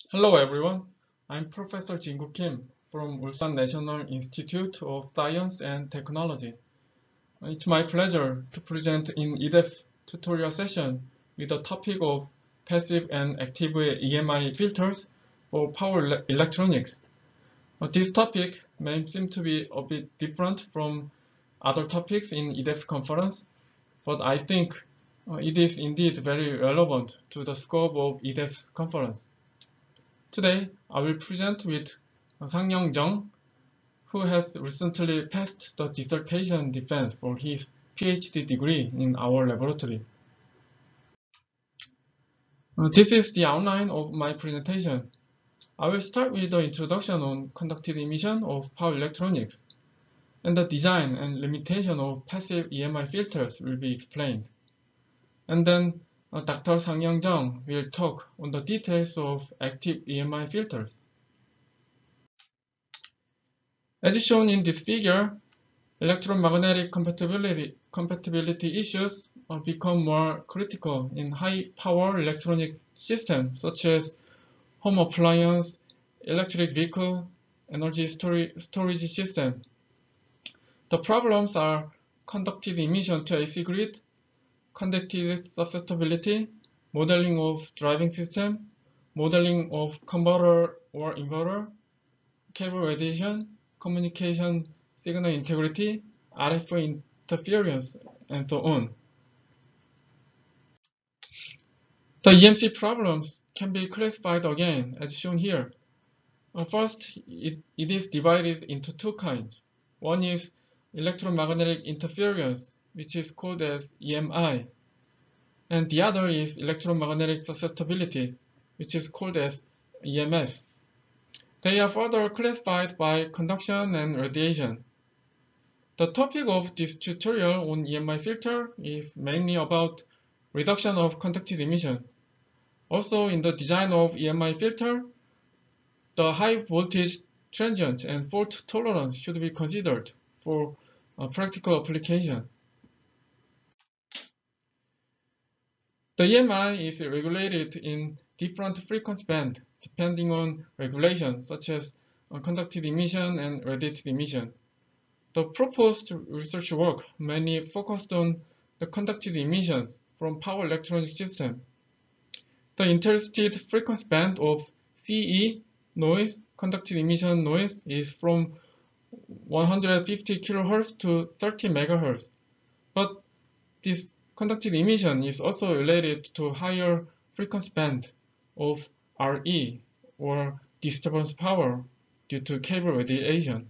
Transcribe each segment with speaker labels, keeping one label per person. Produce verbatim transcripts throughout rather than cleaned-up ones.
Speaker 1: Hello everyone, I'm Professor Jin-Gu Kim from Ulsan National Institute of Science and Technology. It's my pleasure to present in E D E P tutorial session with the topic of passive and active E M I filters for power electronics. This topic may seem to be a bit different from other topics in E D E P conference, but I think it is indeed very relevant to the scope of E D E P conference. Today, I will present with Sang-Young Jung, who has recently passed the dissertation defense for his PhD degree in our laboratory. Uh, this is the outline of my presentation. I will start with the introduction on conductive emission of power electronics, and the design and limitation of passive E M I filters will be explained. And then uh, Doctor Sang-Young Jung will talk on the details of active E M I filters. As shown in this figure, electromagnetic compatibility, compatibility issues become more critical in high-power electronic systems such as home appliance, electric vehicle, energy storage system. The problems are conductive emission to A C grid, conductive susceptibility, modeling of driving system, modeling of converter or inverter, cable radiation, communication signal integrity, R F interference, and so on. The E M C problems can be classified again as shown here. Uh, first, it, it is divided into two kinds. One is electromagnetic interference, which is called as E M I, and the other is electromagnetic susceptibility, which is called as E M S. They are further classified by conduction and radiation. The topic of this tutorial on E M I filter is mainly about reduction of conductive emission. Also, in the design of E M I filter, the high voltage transient and fault tolerance should be considered for a practical application. The E M I is regulated in different frequency bands depending on regulation such as conductive emission and radiated emission. The proposed research work mainly focused on the conductive emissions from power electronic system. The interested frequency band of C E noise, conductive emission noise, is from one hundred fifty kilohertz to thirty megahertz. But this conductive emission is also related to higher frequency band of R E, or disturbance power, due to cable radiation.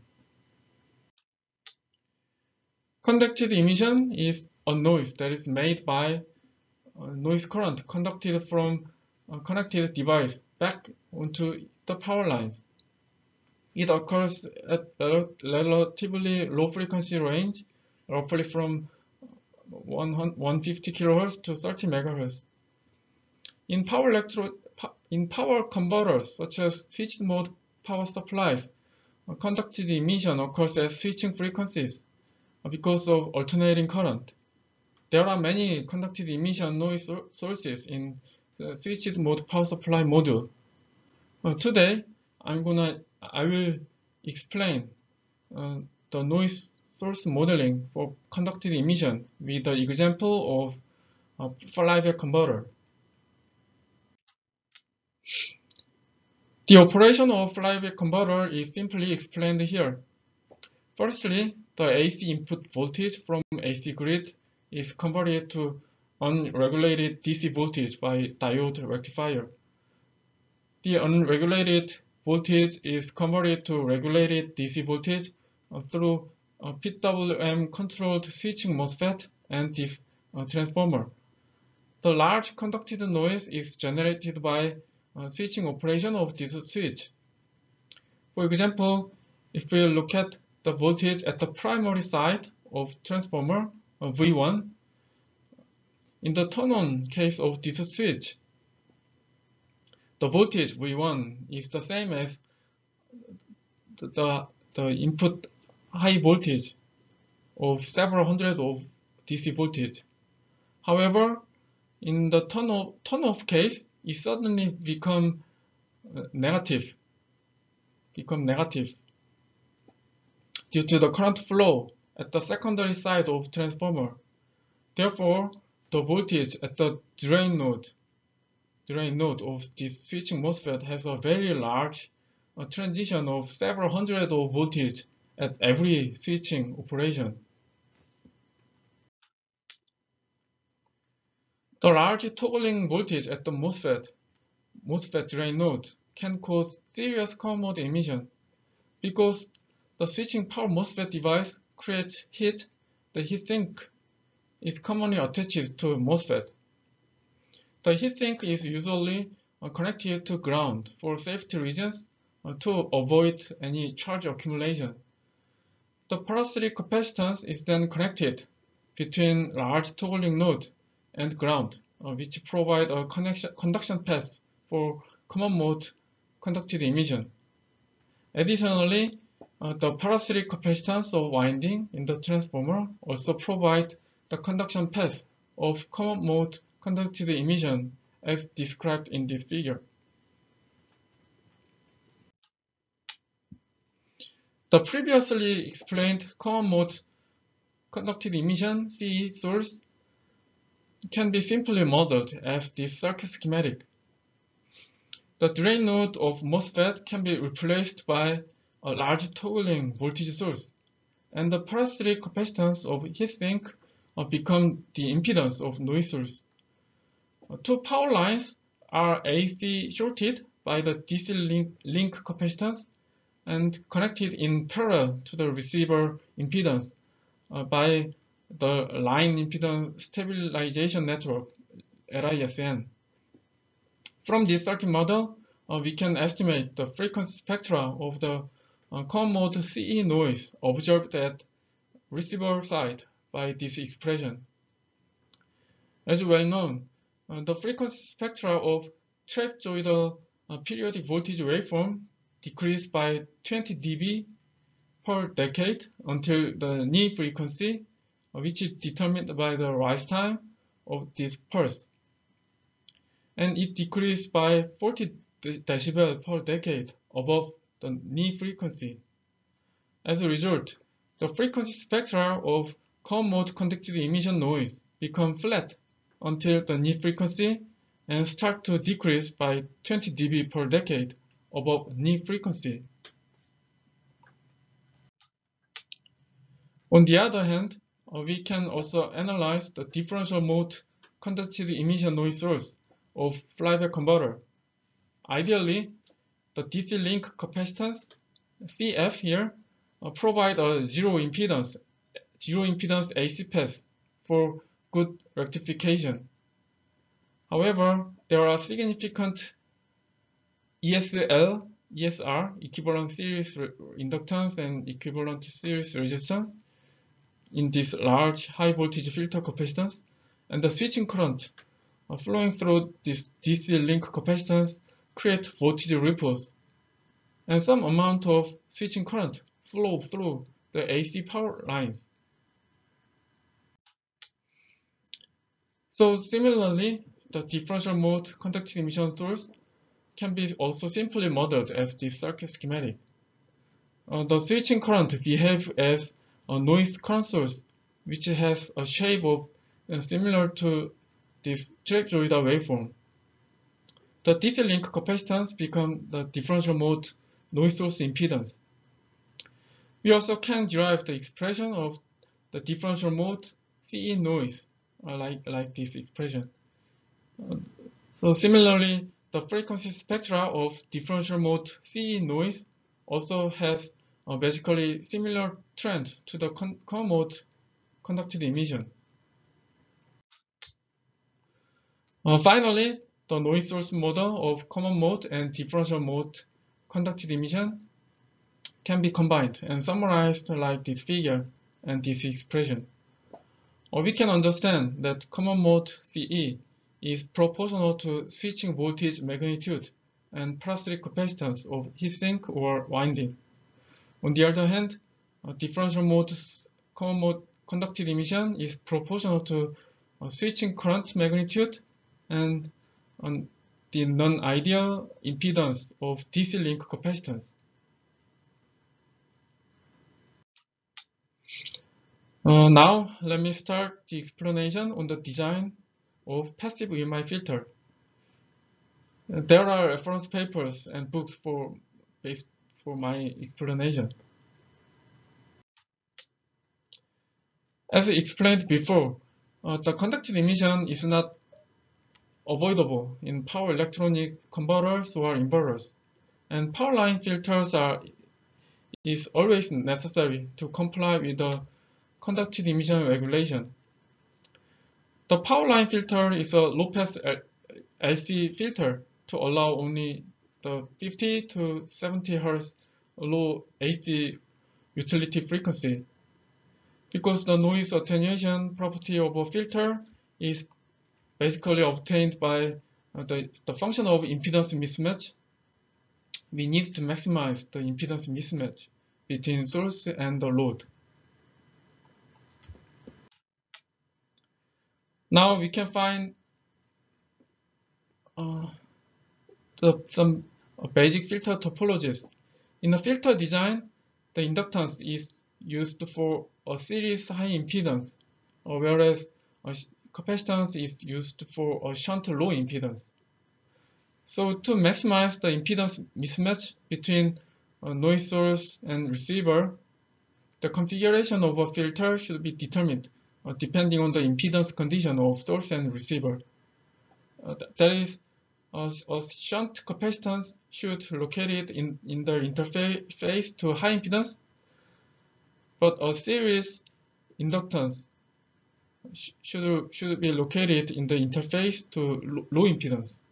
Speaker 1: Conductive emission is a noise that is made by a noise current conducted from a connected device back onto the power lines. It occurs at a relatively low frequency range, roughly from one hundred fifty kilohertz to thirty megahertz. In power electro in power converters, such as switched mode power supplies, conductive emission occurs at switching frequencies because of alternating current. There are many conductive emission noise sources in the switched mode power supply module. Uh, today, I'm gonna I will explain uh, the noise source modeling for conductive emission with the example of a Flyback converter. The operation of Flyback converter is simply explained here. Firstly, the A C input voltage from A C grid is converted to unregulated D C voltage by diode rectifier. The unregulated voltage is converted to regulated D C voltage uh, through a P W M-controlled switching MOSFET and this uh, transformer. The large conductive noise is generated by uh, switching operation of this switch. For example, if we look at the voltage at the primary side of transformer uh, V one, in the turn-on case of this switch, the voltage V one is the same as the, the, the input high voltage of several hundred of D C voltage. However, in the turn-off, turn-off case, it suddenly becomes uh, negative, become negative due to the current flow at the secondary side of transformer. Therefore, the voltage at the drain node, drain node of this switching MOSFET has a very large uh, transition of several hundred of voltage at every switching operation. The large toggling voltage at the MOSFET, MOSFET drain node can cause serious common mode emission. Because the switching power MOSFET device creates heat, the heatsink is commonly attached to MOSFET. The heatsink is usually uh, connected to ground for safety reasons uh, to avoid any charge accumulation. The parasitic capacitance is then connected between large toggling node and ground, uh, which provide a connection, conduction path for common mode conducted emission. Additionally, uh, the parasitic capacitance of winding in the transformer also provide the conduction path of common mode conducted emission as described in this figure. The previously explained common mode conducted emission C E source can be simply modeled as this circuit schematic. The drain node of MOSFET can be replaced by a large toggling voltage source, and the parasitic capacitance of heatsink uh, become the impedance of noise source. Uh, two power lines are A C shorted by the D C link, link capacitance and connected in parallel to the receiver impedance uh, by the line impedance stabilization network, L I S N. From this circuit model, uh, we can estimate the frequency spectra of the uh, common mode C E noise observed at receiver side by this expression. As well known, uh, the frequency spectra of trapezoidal uh, periodic voltage waveform decreased by twenty D B per decade until the knee frequency, uh, which is determined by the rise time of this pulse. And it decreased by forty decibel per decade above the knee frequency. As a result, the frequency spectra of common mode conducted emission noise become flat until the knee frequency and start to decrease by twenty D B per decade above knee frequency. On the other hand, uh, we can also analyze the differential mode conducted emission noise source of flyback converter. Ideally, the D C link capacitance, C F here, uh, provide a zero impedance, zero impedance A C path for good rectification. However, there are significant E S L, E S R, equivalent series inductance and equivalent series resistance in this large high voltage filter capacitance, and the switching current uh, flowing through this D C link capacitance create voltage ripples, and some amount of switching current flow through the A C power lines. So similarly, the differential mode conducted emission source can be also simply modeled as this circuit schematic. Uh, the switching current behaves as a noise current source, which has a shape of uh, similar to this trapezoidal waveform. The D C link capacitance becomes the differential mode noise source impedance. We also can derive the expression of the differential mode C E noise, uh, like, like this expression. Uh, so similarly, the frequency spectra of differential mode C E noise also has a basically similar trend to the con common mode conducted emission. Uh, finally, the noise source model of common mode and differential mode conducted emission can be combined and summarized like this figure and this expression. Or we can understand that common mode C E is proportional to switching voltage magnitude and parasitic capacitance of heatsink or winding. On the other hand, uh, differential mode common mode conducted emission is proportional to uh, switching current magnitude and um, the non-ideal impedance of D C link capacitance. Uh, now, let me start the explanation on the design of passive E M I filter. Uh, there are reference papers and books for, for my explanation. As explained before, uh, the conductive emission is not avoidable in power electronic converters or inverters, and power line filters are is always necessary to comply with the conductive emission regulation. The power line filter is a low-pass L C filter to allow only the fifty to seventy hertz low A C utility frequency. Because the noise attenuation property of a filter is basically obtained by the, the function of impedance mismatch, we need to maximize the impedance mismatch between source and the load. Now we can find uh, the, some uh, basic filter topologies. In a filter design, the inductance is used for a series high impedance, uh, whereas a capacitance is used for a shunt low impedance. So to maximize the impedance mismatch between a noise source and receiver, the configuration of a filter should be determined uh, depending on the impedance condition of source and receiver. Uh, th that is, a, a shunt capacitance should locate it in, in the interface to high impedance, but a series inductance sh should, should be located in the interface to low impedance.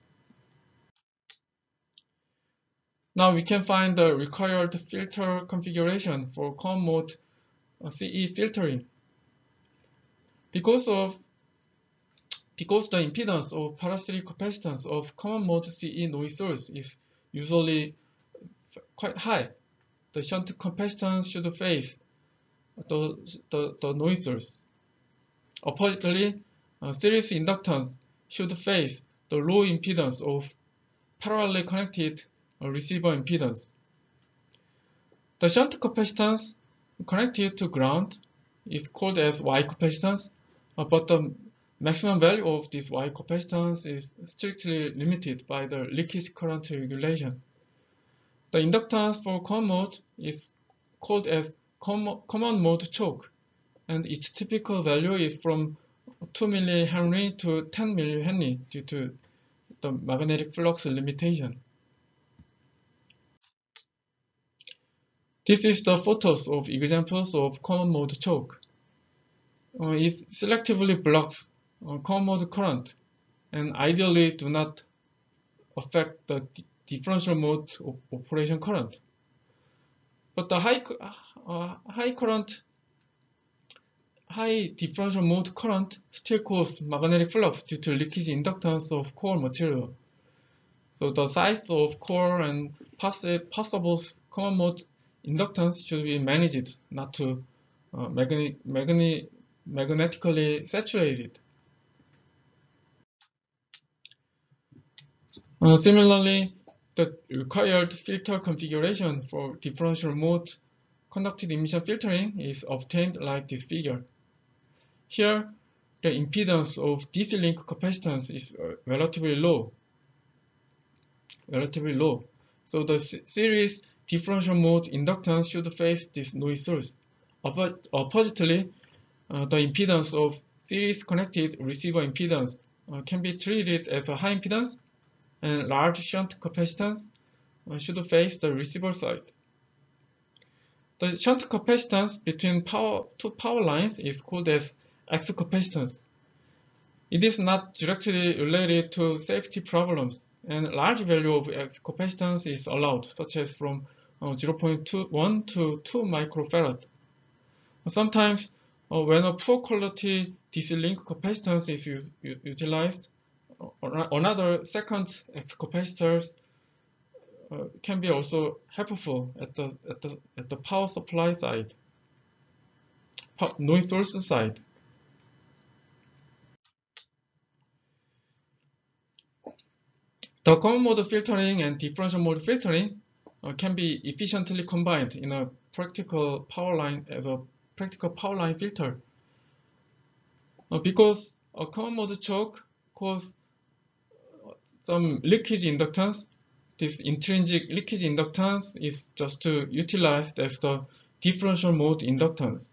Speaker 1: Now we can find the required filter configuration for common mode uh, C E filtering. Because of because the impedance or parasitic capacitance of common mode C E noise source is usually quite high, the shunt capacitance should face the, the, the noise source. Oppositely, uh, series inductance should face the low impedance of parallelly connected uh, receiver impedance. The shunt capacitance connected to ground is called as Y capacitance, uh, but the maximum value of this Y capacitance is strictly limited by the leakage current regulation. The inductance for common mode is called as common mode choke, and its typical value is from two millihenry to ten millihenry due to the magnetic flux limitation. This is the photos of examples of common mode choke. Uh, it selectively blocks uh, common mode current and ideally do not affect the differential mode of operation current. But the high, uh, high current, high differential mode current still causes magnetic flux due to leakage inductance of core material. So the size of core and possible common mode inductance should be managed not to uh, magnet, magnet, magnetically saturated. Uh, similarly, the required filter configuration for differential mode conductive emission filtering is obtained like this figure. Here, the impedance of D C link capacitance is uh, relatively low. Relatively low. So the series differential mode inductance should face this noise source. Oppositely, uh, the impedance of series connected receiver impedance uh, can be treated as a high impedance, and large shunt capacitance uh, should face the receiver side. The shunt capacitance between power, two power lines is called as X capacitance. It is not directly related to safety problems, and large value of X capacitance is allowed, such as from uh, zero point one to two microfarad. Sometimes, uh, when a poor quality D C link capacitance is use, utilized, uh, another second X capacitors uh, can be also helpful at the at the at the power supply side, power, noise source side. The common mode filtering and differential mode filtering uh, can be efficiently combined in a practical power line as a practical power line filter. Uh, because a common mode choke causes some leakage inductance, this intrinsic leakage inductance is just utilized as the differential mode inductance.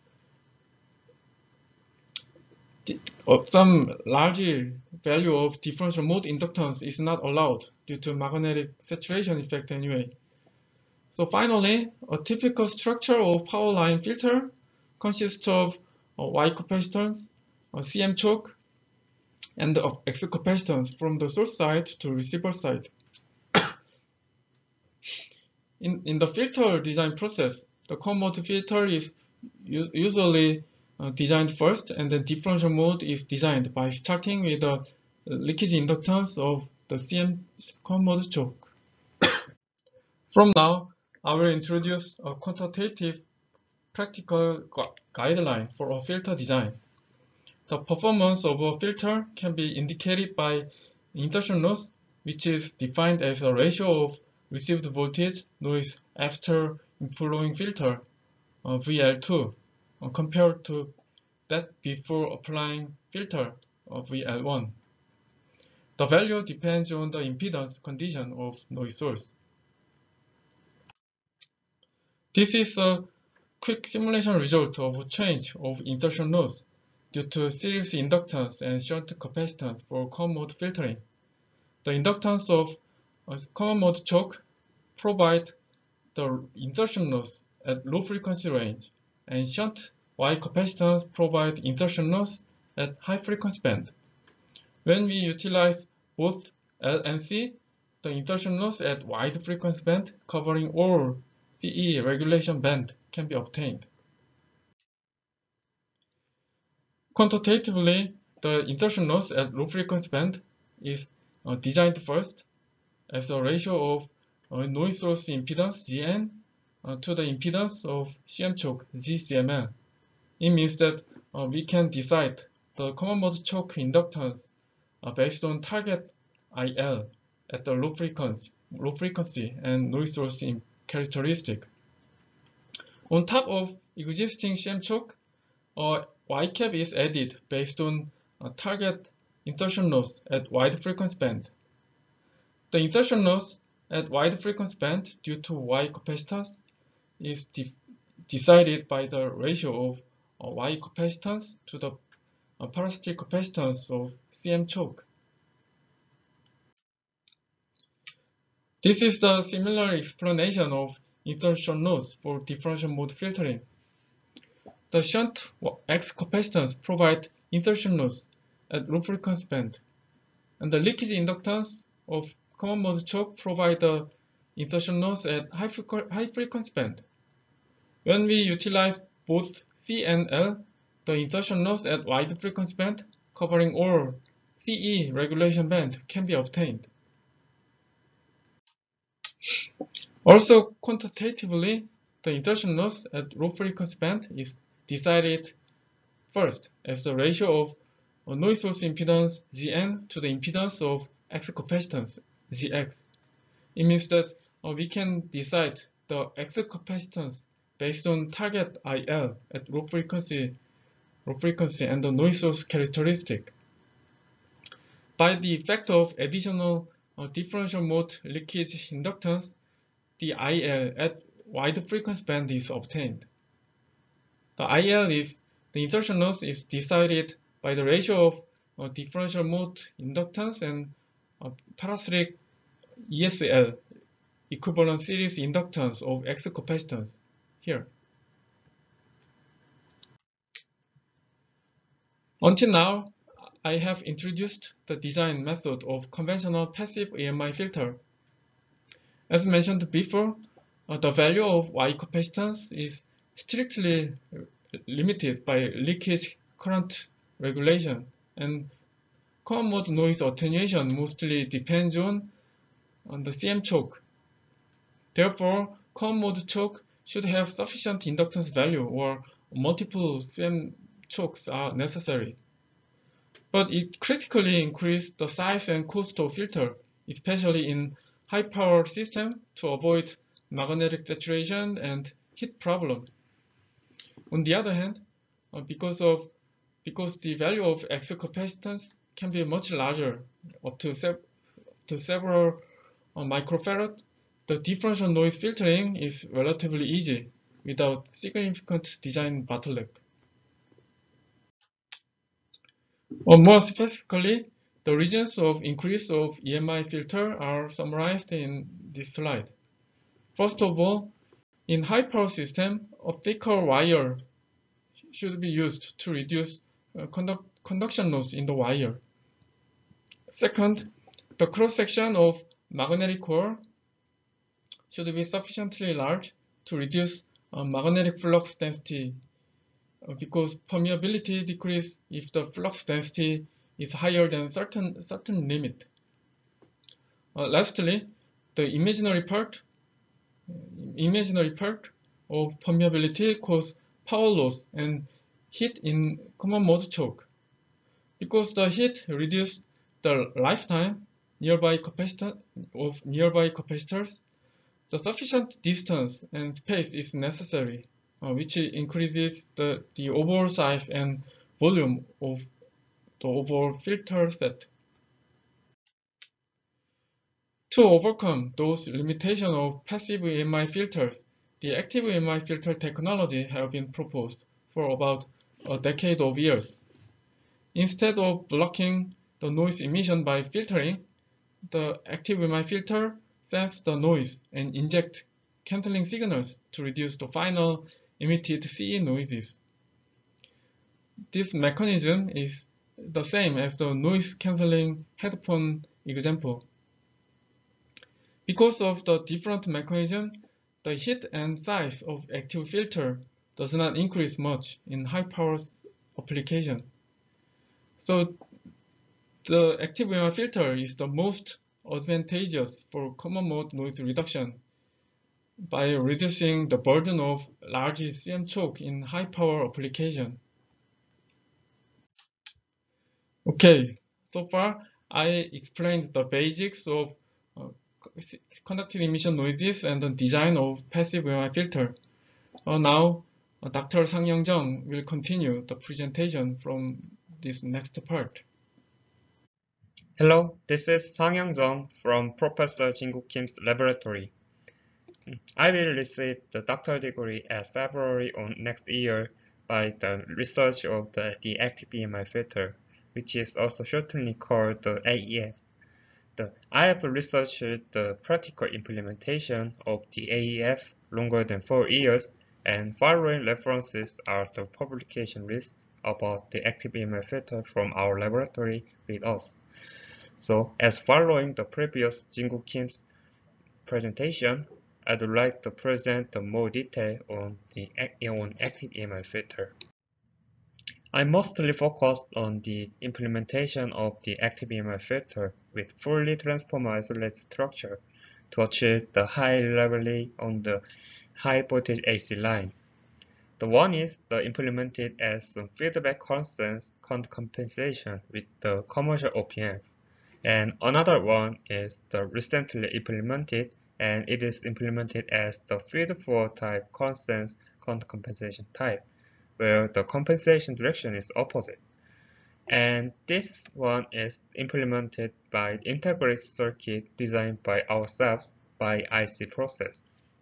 Speaker 1: Uh, some large value of differential mode inductance is not allowed due to magnetic saturation effect anyway. So finally, a typical structure of power line filter consists of a Y capacitance, a C M choke, and the X capacitance from the source side to receiver side. In, in the filter design process, the common mode filter is usually uh, designed first, and then differential mode is designed by starting with the leakage inductance of the C M common mode choke. From now, I will introduce a quantitative practical gu guideline for a filter design. The performance of a filter can be indicated by insertion loss, which is defined as a ratio of received voltage noise after inflowing filter, uh, V L two, uh, compared to that before applying filter, uh, V L one. The value depends on the impedance condition of noise source. This is a quick simulation result of a change of insertion loss due to series inductance and shunt capacitance for common mode filtering. The inductance of a common mode choke provide the insertion loss at low frequency range, and shunt Y capacitance provide insertion loss at high frequency band. When we utilize both L and C, the insertion loss at wide frequency band covering all C E regulation band can be obtained. Quantitatively, the insertion loss at low frequency band is uh, designed first as a ratio of uh, noise source impedance Z N uh, to the impedance of C M choke Z C M L. It means that uh, we can decide the common mode choke inductance uh, based on target I L at the low frequency, low frequency and noise source characteristic. On top of existing C M choke, uh, Y cap is added based on uh, target insertion loss at wide frequency band. The insertion loss at wide frequency band due to Y capacitance is de decided by the ratio of uh, Y capacitance to the uh, parasitic capacitance of C M choke. This is the similar explanation of insertion loss for differential mode filtering. The shunt X capacitance provide insertion loss at low frequency band, and the leakage inductance of common mode choke provide the insertion loss at high, frequ high frequency band. When we utilize both C and L, the insertion loss at wide frequency band covering all C E regulation band can be obtained. Also, quantitatively, the insertion loss at low frequency band is decided first as the ratio of a noise source impedance Z N to the impedance of X capacitance Z X. It means that uh, we can decide the X capacitance based on target I L at low frequency, low frequency and the noise source characteristic. By the effect of additional uh, differential mode leakage inductance, the I L at wide frequency band is obtained. The I L is the insertion loss is decided by the ratio of uh, differential mode inductance and uh, parasitic E S L, equivalent series inductance of X capacitance here. Until now, I have introduced the design method of conventional passive E M I filter. As mentioned before, uh, the value of Y capacitance is strictly limited by leakage current regulation, and common mode noise attenuation mostly depends on, on the C M choke. Therefore, common mode choke should have sufficient inductance value, or multiple C M chokes are necessary. But it critically increases the size and cost of filter especially in high-power systems to avoid magnetic saturation and heat problem. On the other hand, uh, because of because the value of X capacitance can be much larger, up to, sev to several uh, microfarad, the differential noise filtering is relatively easy without significant design bottleneck. Or more specifically, the regions of increase of E M I filter are summarized in this slide. First of all, in high power system, a thicker wire should be used to reduce uh, conduct conduction loss in the wire. Second, the cross-section of magnetic core should be sufficiently large to reduce uh, magnetic flux density, uh, because permeability decreases if the flux density is higher than certain certain limit. Uh, lastly, the imaginary part, imaginary part of permeability causes power loss and heat in common mode choke. Because the heat reduces the lifetime nearby capacitor of nearby capacitors, the sufficient distance and space is necessary, uh, which increases the, the overall size and volume of the overall filter set. To overcome those limitations of passive E M I filters, the active E M I filter technology have been proposed for about a decade of years. Instead of blocking the noise emission by filtering, the active E M I filter senses the noise and injects canceling signals to reduce the final emitted C E noises. This mechanism is the same as the noise cancelling headphone example. Because of the different mechanism, the heat and size of active filter does not increase much in high power application. So the active E M I filter is the most advantageous for common mode noise reduction by reducing the burden of large C M choke in high power application. Okay, so far I explained the basics of uh, conductive emission noises and the design of passive E M I filter. Uh, now, uh, Doctor Sang-Young Jung will continue the presentation from this next part.
Speaker 2: Hello, this is Sang-Young Jung from Professor Jin-Guk Kim's laboratory. I will receive the doctoral degree at February on next year by the research of the, the active E M I filter, which is also shortly called the A E F. The, I have researched the practical implementation of the A E F longer than four years, and following references are the publication lists about the active E M I filter from our laboratory with us. So, as following the previous Jin-Guk Kim's presentation, I'd like to present the more detail on the on active E M I filter. I mostly focused on the implementation of the active E M I filter with fully transformer isolated structure to achieve the high reliability on the high voltage A C line. The one is the implemented as a feedback constant current compensation with the commercial O P M. And another one is the recently implemented, and it is implemented as the feed-forward type constant current compensation type, where the compensation direction is opposite. And this one is implemented by integrated circuit designed by ourselves by I C process.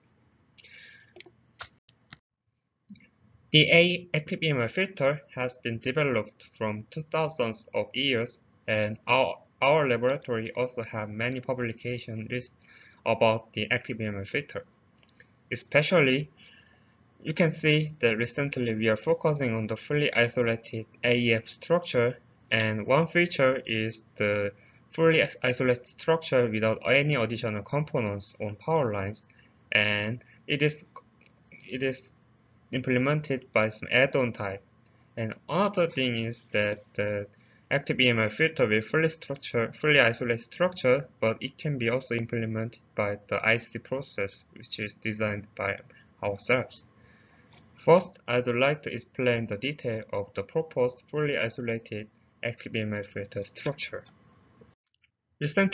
Speaker 2: The A active E M I filter has been developed from two thousands of years, and our Our laboratory also have many publications about the active E M I filter. Especially, you can see that recently we are focusing on the fully isolated A E F structure, and one feature is the fully isolated structure without any additional components on power lines, and it is it is implemented by some add-on type. And another thing is that the active E M I filter with fully structure, fully isolated structure, but it can be also implemented by the I C process, which is designed by ourselves. First, I'd like to explain the detail of the proposed fully isolated active E M I filter structure. Recently,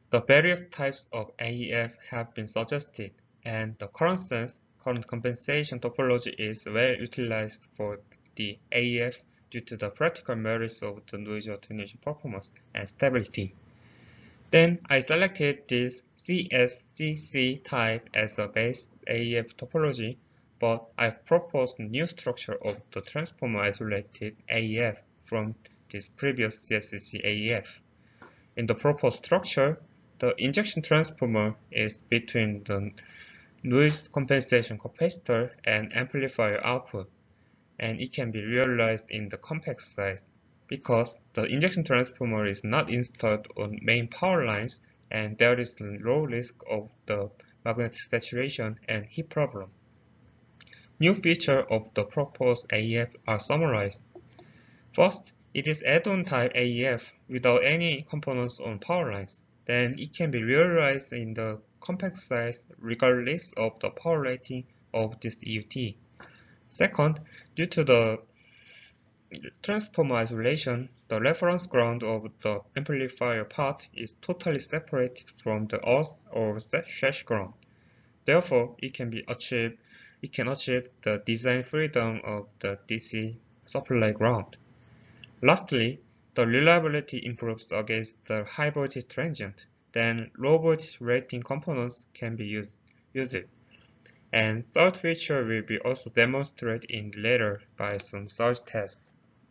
Speaker 2: The various types of A E F have been suggested, and the current sense current compensation topology is well utilized for the A E F due to the practical merits of the noise attenuation performance and stability. Then I selected this C S C C type as a base A E F topology, but I proposed a new structure of the transformer isolated A E F from this previous C S C C A E F. In the proposed structure, the injection transformer is between the noise compensation capacitor and amplifier output, and it can be realized in the compact size because the injection transformer is not installed on main power lines and there is low risk of the magnetic saturation and heat problem. New features of the proposed A E F are summarized. First, it is add-on type A E F without any components on power lines. Then it can be realized in the compact size regardless of the power rating of this E U T. Second, due to the transformer isolation, the reference ground of the amplifier part is totally separated from the earth or sash ground. Therefore, it can be achieved, it can achieve the design freedom of the D C supply ground. Lastly, the reliability improves against the high voltage transient. Then low voltage rating components can be used. used. And third feature will be also demonstrated in later by some surge tests.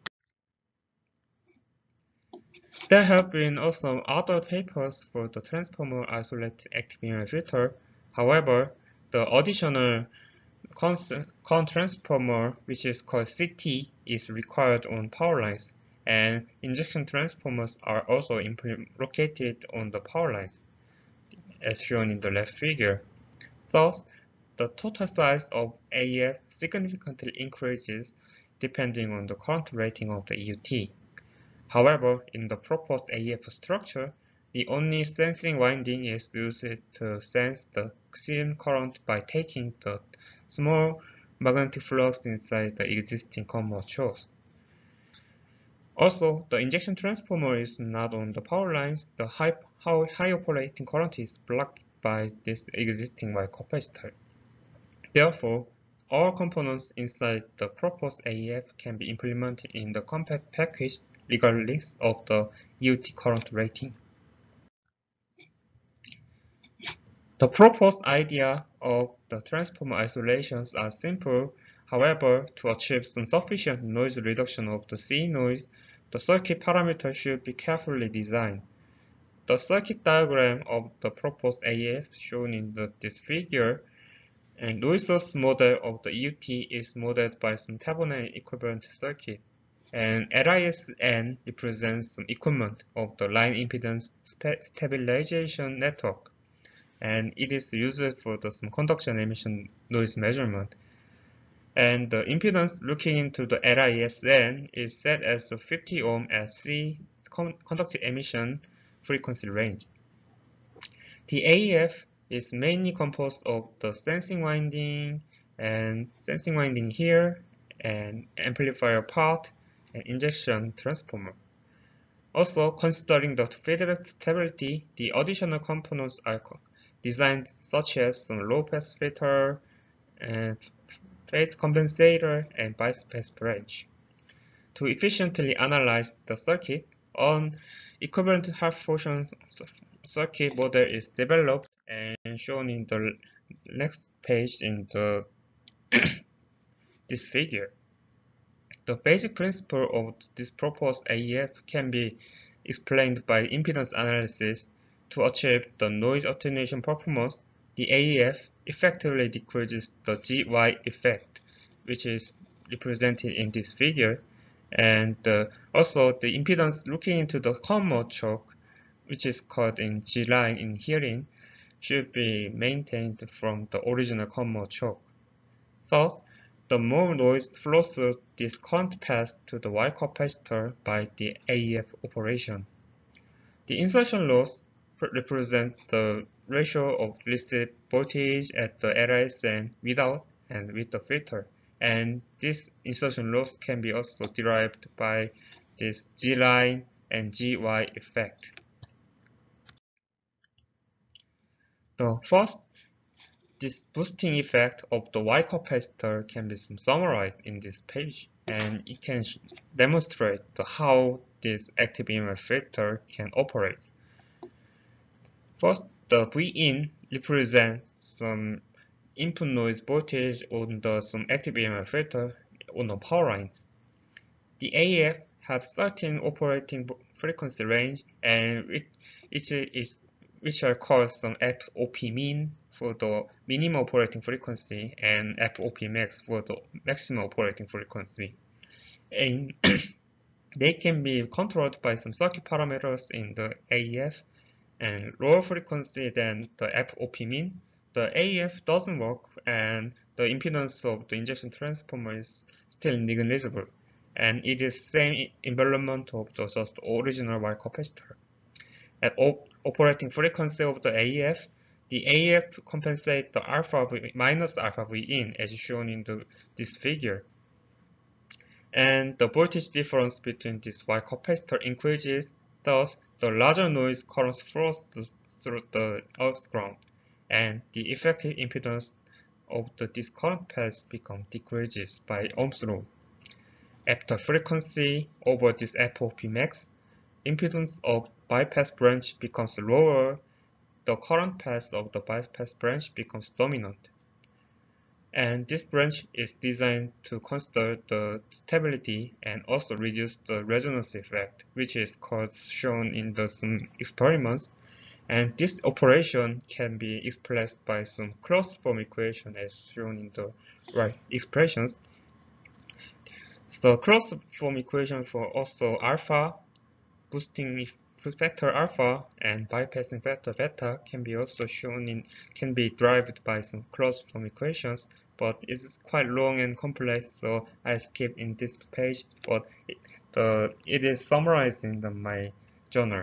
Speaker 2: There have been also other papers for the transformer isolated active inner filter. However, the additional current transformer, which is called C T, is required on power lines, and injection transformers are also located on the power lines, as shown in the left figure. Thus, the total size of A E F significantly increases depending on the current rating of the E U T. However, in the proposed A E F structure, the only sensing winding is used to sense the C M current by taking the small magnetic flux inside the existing commutator. Also, the injection transformer is not on the power lines. The high, high operating current is blocked by this existing Y capacitor. Therefore, all components inside the proposed A E F can be implemented in the compact package regardless of the E U T current rating. The proposed idea of the transformer isolations are simple. However, to achieve some sufficient noise reduction of the C noise, the circuit parameters should be carefully designed. The circuit diagram of the proposed A E F shown in the, this figure, and noise source model of the E U T is modeled by some Thevenin equivalent circuit, and L I S N represents some equivalent of the line impedance stabilization network, and it is used for the some conduction emission noise measurement. And the impedance looking into the L I S N is set as fifty ohm at C conductive emission frequency range. The A E F is mainly composed of the sensing winding and sensing winding here and amplifier part and injection transformer. Also, considering the feedback stability, the additional components are designed such as some low-pass filter and phase compensator and bias branch. To efficiently analyze the circuit, an equivalent half-portion circuit model is developed and shown in the next page in the this figure. The basic principle of this proposed A E F can be explained by impedance analysis. To achieve the noise attenuation performance, the A E F effectively decreases the G Y effect, which is represented in this figure, and uh, also the impedance looking into the common choke, which is called in G line in hearing, should be maintained from the original common choke. Thus, the more noise flows through this current path to the Y capacitor by the A E F operation. The insertion loss represents the ratio of received voltage at the L I S N without and with the filter, and this insertion loss can be also derived by this G line and G Y effect. The first, this boosting effect of the Y capacitor can be summarized in this page, and it can demonstrate the, how this active E M F filter can operate. First, the Vin represents some input noise voltage on the some active E M F filter on the power lines. The A F has certain operating frequency range, and which is which are called some F O P min for the minimum operating frequency and F O P max for the maximum operating frequency. And they can be controlled by some circuit parameters in the A E F, and lower frequency than the F O P min, the A E F doesn't work and the impedance of the injection transformer is still negligible, and it is same envelopment of the just original Y capacitor. At op operating frequency of the A E F, the A E F compensates the alpha V minus alpha V in as shown in the, this figure. And the voltage difference between this Y capacitor increases, thus the larger noise current flows through the earth's ground, and the effective impedance of the this current path becomes decreases by Ohm's law. At the frequency over this F O P max, impedance of bypass branch becomes lower, the current path of the bypass branch becomes dominant. And this branch is designed to consider the stability and also reduce the resonance effect, which is called shown in the some experiments. And this operation can be expressed by some closed form equation as shown in the right expressions. So closed form equation for also alpha, boosting factor alpha, and bypassing factor beta can be also shown in can be derived by some closed form equations, but it's quite long and complex, so I skip in this page, but it, the it is summarized in the, my journal.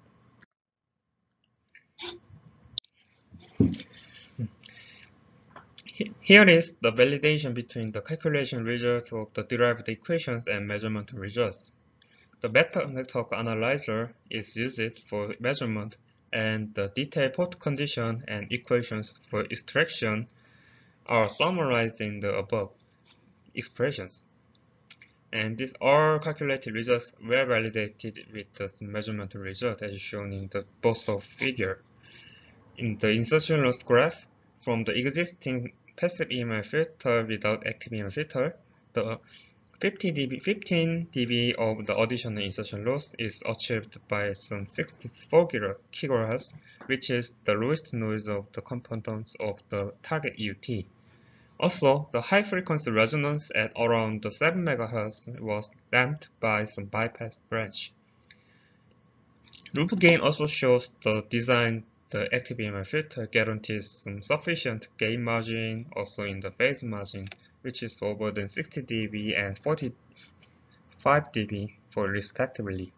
Speaker 2: Here is the validation between the calculation results of the derived equations and measurement results. The beta network analyzer is used for measurement, and the detailed port condition and equations for extraction are summarized in the above expressions. And these all calculated results were validated with the measurement result as shown in the both of figure. In the insertion loss graph, from the existing passive E M F filter without active E M F filter, the fifteen dB of the additional insertion loss is achieved by some sixty-four kilohertz, which is the lowest noise of the components of the target E U T. Also, the high frequency resonance at around the seven megahertz was damped by some bypass branch. Loop gain also shows the design the active E M F filter guarantees some sufficient gain margin also in the phase margin, which is over than sixty dB and forty-five dB for respectively.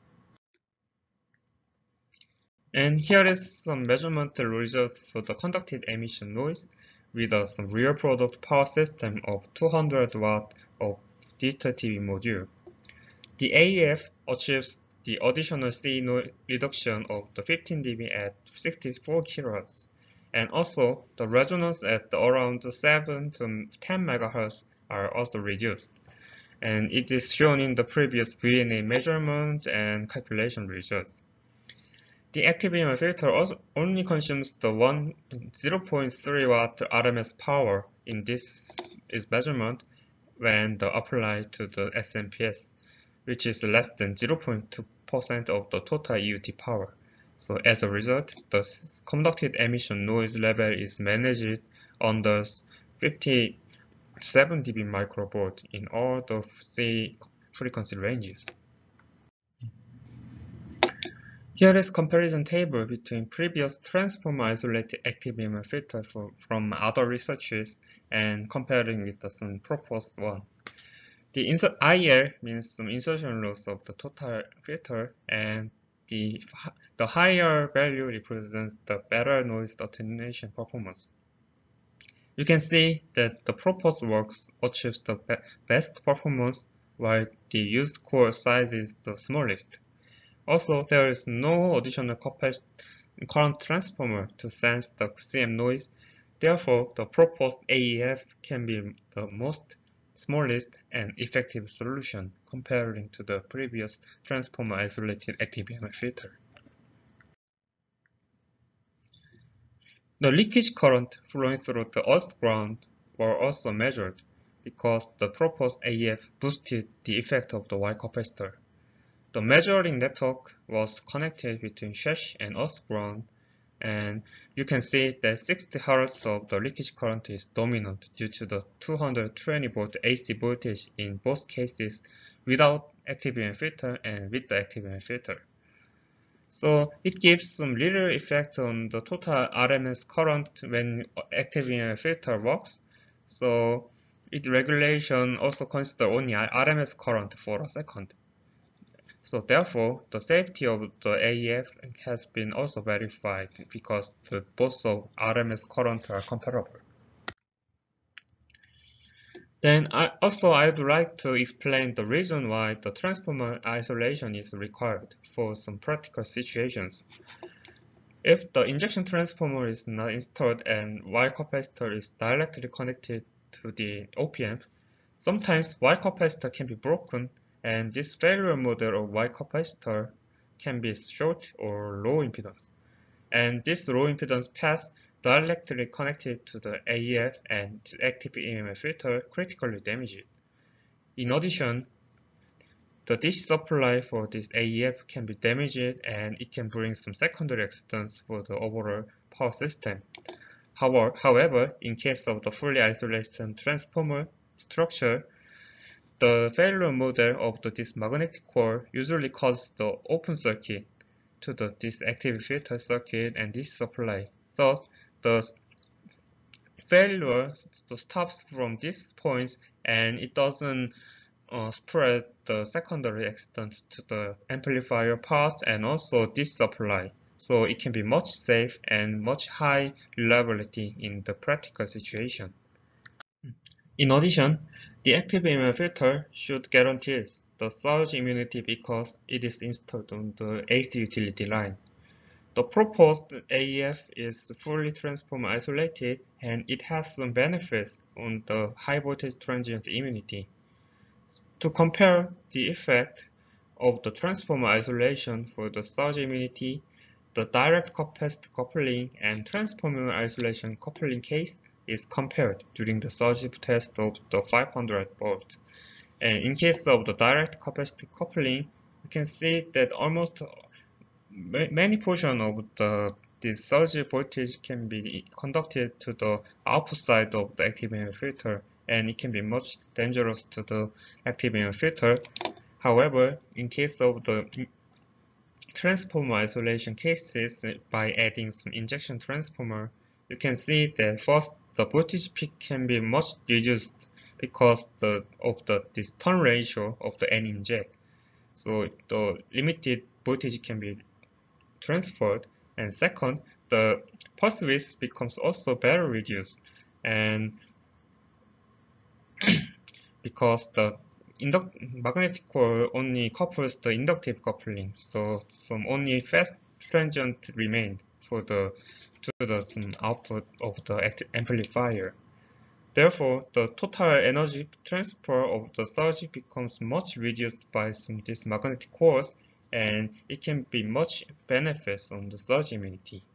Speaker 2: And here is some measurement results for the conducted emission noise with a some real product power system of two hundred watt of digital T V module. The A E F achieves the additional C noise reduction of the fifteen dB at sixty-four kilohertz, and also the resonance at the around seven to ten megahertz are also reduced, and it is shown in the previous V N A measurement and calculation results. The active E M F filter also only consumes the one zero point three watt R M S power in this is measurement when the applied to the S M P S, which is less than zero point two percent of the total E U T power. So as a result, the conducted emission noise level is managed under fifty-seven dB microvolt in all the three frequency ranges. Here is comparison table between previous transformer isolated active E M F filter for, from other researches and comparing with the some proposed one. The insert I L means some insertion loss of the total filter, and the, the higher value represents the better noise attenuation performance. You can see that the proposed works achieves the be best performance while the used core size is the smallest. Also, there is no additional current transformer to sense the C M noise. Therefore, the proposed A E F can be the most smallest and effective solution comparing to the previous transformer isolated active E M F filter. The leakage current flowing through the earth ground were also measured because the proposed A E F boosted the effect of the Y capacitor. The measuring network was connected between SHASH and earth ground, and you can see that sixty hertz of the leakage current is dominant due to the two hundred twenty volt A C voltage in both cases without active E M F filter and with the active E M F filter. So it gives some little effect on the total R M S current when active E M F filter works. So its regulation also consider only R M S current for a second. So therefore, the safety of the A E F has been also verified because the both of R M S current are comparable. Then I, also I would like to explain the reason why the transformer isolation is required for some practical situations. If the injection transformer is not installed and Y capacitor is directly connected to the op amp, sometimes Y capacitor can be broken, and this failure model of Y capacitor can be short or low impedance. And this low impedance path directly connected to the A E F and active E M F filter critically damage it. In addition, the D C supply for this A E F can be damaged and it can bring some secondary accidents for the overall power system. However, in case of the fully isolated transformer structure, the failure model of the this magnetic core usually causes the open circuit to the this active filter circuit and this supply. Thus, the failure stops from these points and it doesn't uh, spread the secondary accident to the amplifier parts and also this supply. So it can be much safe and much high reliability in the practical situation. In addition, the active E M F filter should guarantee the surge immunity because it is installed on the A C utility line. The proposed A E F is fully transformer isolated and it has some benefits on the high voltage transient immunity. To compare the effect of the transformer isolation for the surge immunity, the direct capacitor coupling and transformer isolation coupling case is compared during the surge test of the five hundred volt. And in case of the direct capacitor coupling, you can see that almost many portion of the this surge voltage can be conducted to the output side of the active E M F filter, and it can be much dangerous to the active E M F filter. However, in case of the transformer isolation cases, by adding some injection transformer, you can see that first the voltage peak can be much reduced because the, of the this turn ratio of the N inject. So the limited voltage can be transferred, and second, the pulse width becomes also better reduced, and because the induct magnetic core only couples the inductive coupling, so some only fast transient remained for the to the some output of the amplifier. Therefore, the total energy transfer of the surge becomes much reduced by some these magnetic cores, and it can be much benefits on the surge immunity.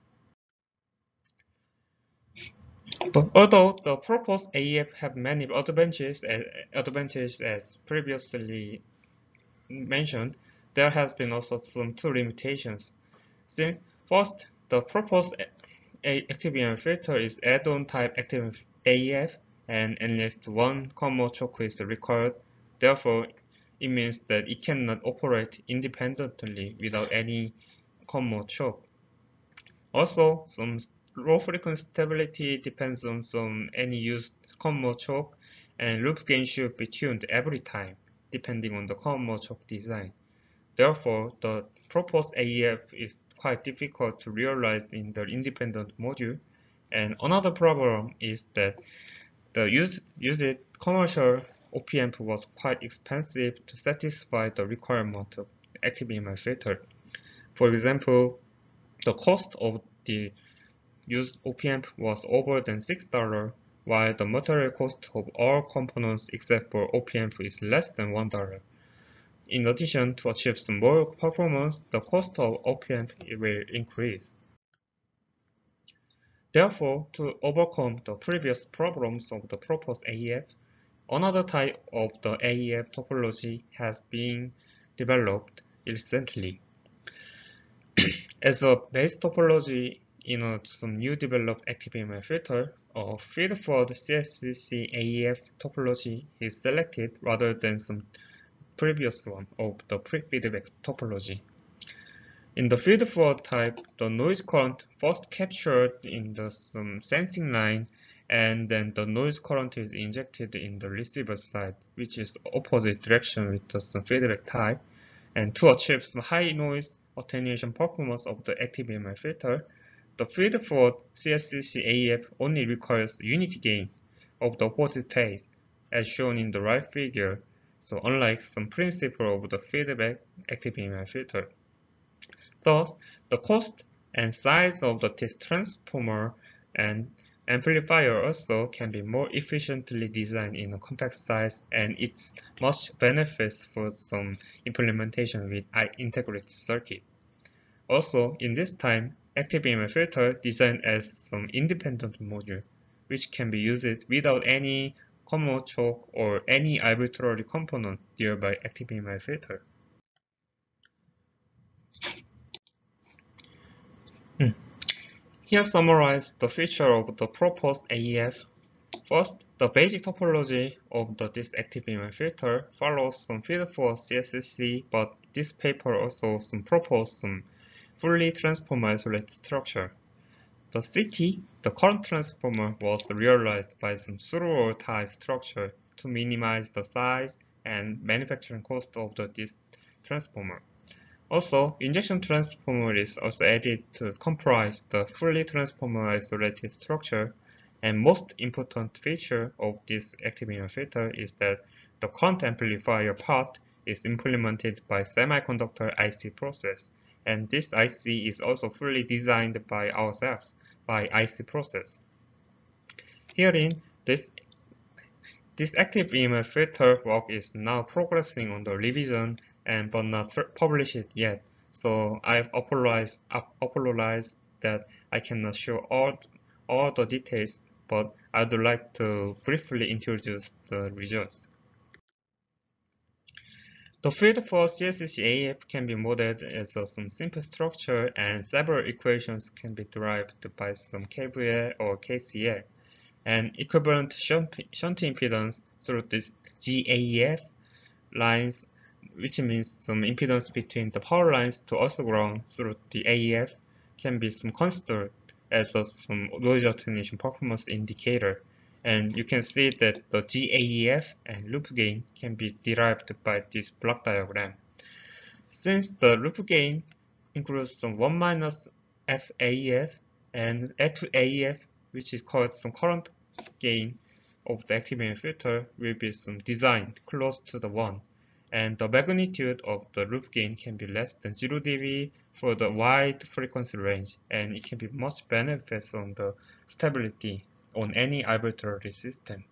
Speaker 2: But although the proposed A E F have many advantages, as, advantages as previously mentioned, there has been also some two limitations. Since first, the proposed active E M F filter is add-on type active A E F, and at least one common choke is required. Therefore, it means that it cannot operate independently without any common choke. Also, some low frequency stability depends on some any used common choke, and loop gain should be tuned every time, depending on the common choke design. Therefore, the proposed A E F is quite difficult to realize in the independent module. And another problem is that the used, used commercial op amp was quite expensive to satisfy the requirement of active E M F filter. For example, the cost of the used op-amp was over than six dollars, while the material cost of all components except for op-amp is less than one dollar. In addition, to achieve some more performance, the cost of op-amp will increase. Therefore, to overcome the previous problems of the proposed A E F, another type of the A E F topology has been developed recently. As a base topology in a, some new developed active E M F filter, a feed-forward C S C A E F topology is selected rather than some previous one of the pre-feedback topology. In the feed-forward type, the noise current first captured in the some sensing line, and then the noise current is injected in the receiver side, which is opposite direction with the some feedback type. And to achieve some high noise attenuation performance of the active E M F filter, the feed-forward C S C A E F only requires unity gain of the opposite phase, as shown in the right figure. So unlike some principle of the feedback active E M F filter. Thus, the cost and size of the this transformer and amplifier also can be more efficiently designed in a compact size, and it's much benefits for some implementation with integrated circuit. Also, in this time, active E M F filter designed as some independent module, which can be used without any common choke or any arbitrary component nearby active E M F filter. Hmm. Here summarize the feature of the proposed A E F. First, the basic topology of the this active E M F filter follows some feed-forward C S C, but this paper also some propose some fully transformer isolated structure. The C T, the current transformer, was realized by some through type structure to minimize the size and manufacturing cost of the this transformer. Also, injection transformer is also added to comprise the fully transformer isolated structure, and most important feature of this active E M F filter is that the current amplifier part is implemented by semiconductor I C process, and this I C is also fully designed by ourselves by I C process. Herein, this this active E M F filter work is now progressing on the revision and but not published yet. So I've apologized, apologized that I cannot show all all the details, but I'd like to briefly introduce the results. The field for C S C A E F can be modeled as a, some simple structure, and several equations can be derived by some K V L or K C L. And equivalent shunt, shunt impedance through this G A E F lines, which means some impedance between the power lines to also ground through the A E F, can be some considered as a some noise attenuation performance indicator. And you can see that the G A E F and loop gain can be derived by this block diagram. Since the loop gain includes some one minus F A E F and F A E F, which is called some current gain of the active E M F filter, will be some designed close to the one, and the magnitude of the loop gain can be less than zero D B for the wide frequency range, and it can be much benefits on the stability on any arbitrary system.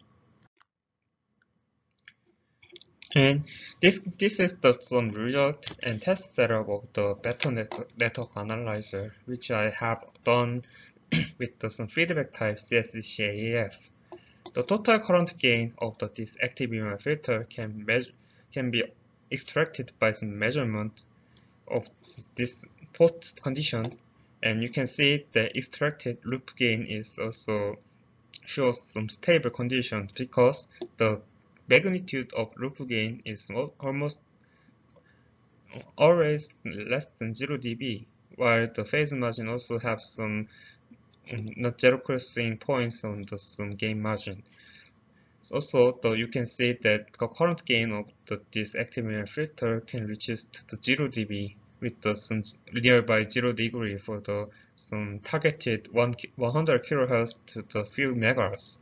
Speaker 2: And this this is the some result and test setup of the better network, network analyzer, which I have done with the some feedback type C S C A E F. The total current gain of the this active E M F filter can measure can be extracted by some measurement of this port condition, and you can see the extracted loop gain is also shows some stable conditions because the magnitude of loop gain is almost always less than zero D B, while the phase margin also have some not zero crossing points on the some gain margin. Also, though you can see that the current gain of the, this active E M F filter can reach to the zero D B with the some nearby zero degree for the some targeted one hundred kilohertz to the few megahertz.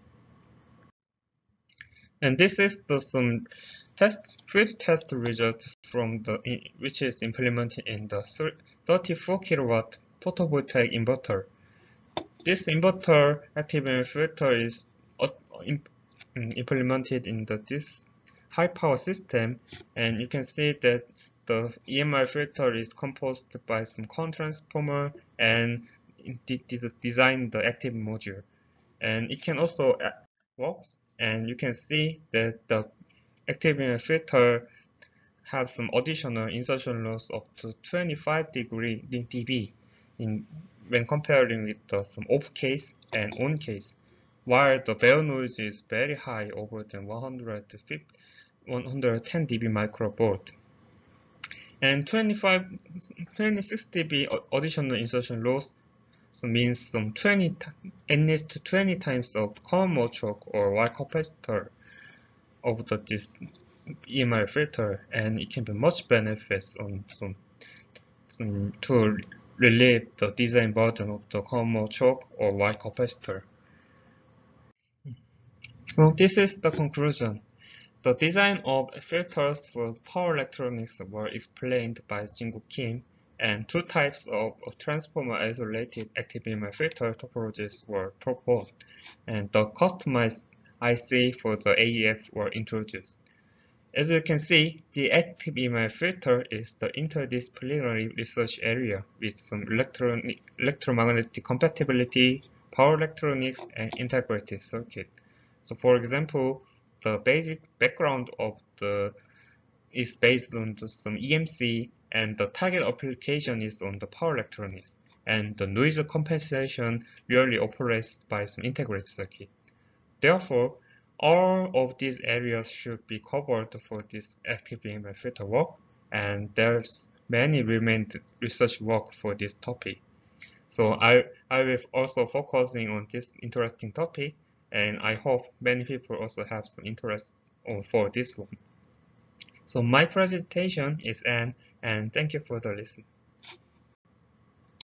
Speaker 2: And this is the some test field test result from the which is implemented in the thirty-four kilowatt photovoltaic inverter. This inverter active E M F filter is uh, imp implemented in the, this high power system, and you can see that the E M F filter is composed by some current transformer and de de design the active module, and it can also work. And you can see that the active E M F filter have some additional insertion loss up to twenty-five degree dB in when comparing with the some off case and on case, while the bare noise is very high, over than one hundred ten dB microvolt. And twenty-five, twenty-six dB additional insertion loss so means some twenty, at least twenty times of common mode choke or wire capacitor of the this E M F filter, and it can be much benefits on some, some to relieve the design burden of the common mode choke or wire capacitor. So this is the conclusion. The design of filters for power electronics were explained by Jin-Guk Kim, and two types of, of transformer-isolated active E M F filter topologies were proposed, and the customized I C for the A E F were introduced. As you can see, the active E M F filter is the interdisciplinary research area with some electronic, electromagnetic compatibility, power electronics, and integrated circuit. So for example, the basic background of the is based on some E M C, and the target application is on the power electronics, and the noise compensation really operates by some integrated circuit. Therefore, all of these areas should be covered for this active E M F filter work, and there's many remaining research work for this topic. So I, I will also focusing on this interesting topic, and I hope many people also have some interest for this one. So my presentation is end, and thank you for the listening.